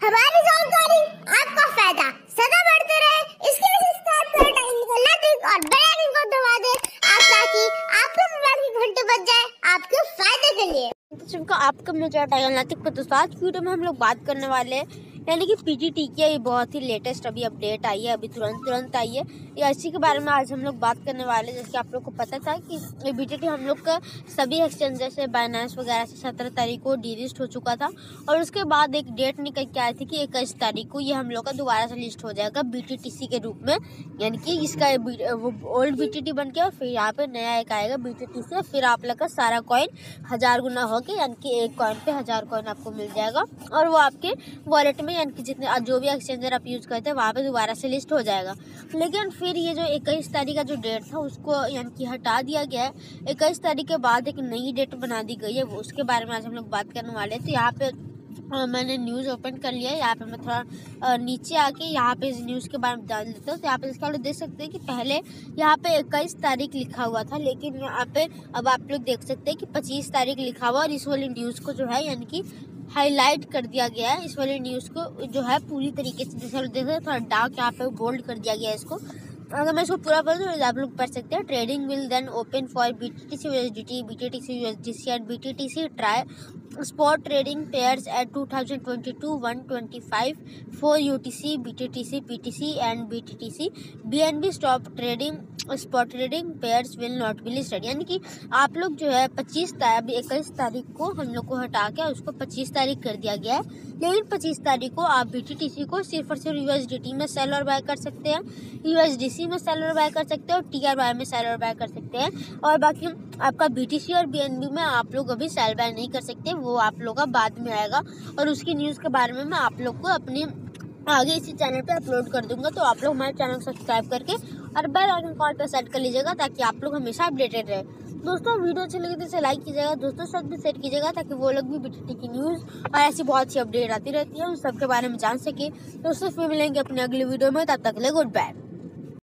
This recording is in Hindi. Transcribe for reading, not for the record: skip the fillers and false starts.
हमारी जानकारी आपका फायदा सदा बढ़ते रहे, इसके लिए सब्सक्राइब करें टाइम को लाइक और बेल आइकन को दबा दें ताकि आपके मोबाइल की घंटी बज जाए आपके फायदे के लिए। तो आपका मेरा टाइगर नातिक पर दोस्तों आज की वीडियो में हम लोग बात करने वाले हैं यानी कि पीजीटी की ये बहुत ही लेटेस्ट अभी अपडेट आई है, अभी तुरंत आई है। ये इसी के बारे में आज हम लोग बात करने वाले हैं। जैसे कि आप लोग को पता था कि ये बीटीटी हम लोग का सभी एक्सचेंजर से बाइनेंस वगैरह से 17 तारीख को डीलिस्ट हो चुका था और उसके बाद एक डेट निकल के आई थी कि 21 तारीख को ये हम लोग का दोबारा से लिस्ट हो जाएगा बीटीटीसी के रूप में, यानी कि इसका वो ओल्ड बीटीटी बन के और फिर यहाँ पे नया एक आएगा बीटीटी से। फिर आप लोग का सारा कॉइन 1000 गुना होके यानी कि एक कॉइन पे 1000 कॉइन आपको मिल जाएगा और वो आपके वॉलेट में यानी कि जितने जो भी एक्सचेंजर आप यूज़ करते हैं वहाँ पे दोबारा से लिस्ट हो जाएगा। लेकिन फिर ये जो 21 तारीख का जो डेट था उसको यानी कि हटा दिया गया है। 21 तारीख के बाद एक नई डेट बना दी गई है, वो उसके बारे में आज हम लोग बात करने वाले हैं। तो यहाँ पे मैंने न्यूज़ ओपन कर लिया है। यहाँ पे मैं थोड़ा नीचे आके यहाँ पे इस न्यूज़ के बारे में जान लेता हूँ। तो यहाँ पे इसका देख सकते हैं कि पहले यहाँ पे 21 तारीख लिखा हुआ था, लेकिन यहाँ पे अब आप लोग देख सकते हैं कि 25 तारीख लिखा हुआ और इस वाली न्यूज़ को जो है यानी कि हाईलाइट कर दिया गया है। इस वाली न्यूज़ को जो है पूरी तरीके से जैसे देख सकते हैं थोड़ा डार्क यहाँ पे बोल्ड कर दिया गया है इसको। अगर मैं इसको पूरा पढ़ दूँ तो आप लोग पढ़ सकते हैं। Trading will then open for BTC USDT, BTTC USDC and BTTC try spot trading pairs at 2022-125 for UTC, BTTC, PTC and BTTC. BNB stop trading spot trading pairs will not be listed। यानी कि आप लोग जो है 21 तारीख को हम लोग को हटा के उसको 25 तारीख कर दिया गया है, लेकिन 25 तारीख को आप BTTC को सिर्फ और सिर्फ USDT में सेल और बाय कर सकते हैं, USDC में सेल और बाय कर सकते हैं और TRY में सेल और बाय कर सकते हैं। और बाकी आपका BTC और BNB में आप लोग अभी सेल बाय नहीं कर सकते, वो आप लोग का बाद में आएगा और उसकी न्यूज़ के बारे में मैं आप लोग को अपने आगे इसी चैनल पे अपलोड कर दूंगा। तो आप लोग हमारे चैनल को सब्सक्राइब करके और बेल आइकन कॉल पे सेट कर लीजिएगा ताकि आप लोग हमेशा अपडेटेड रहे। दोस्तों वीडियो अच्छी लगी तो इसे लाइक कीजिएगा, दोस्तों साथ भी शेयर कीजिएगा ताकि वो लोग भी बीटीटी की न्यूज़ और ऐसी बहुत सी अपडेट आती रहती है उन सब के बारे में जान सके। दोस्तों फिर मिलेंगे अपने अगले वीडियो में, तब तक के लिए गुड बाय।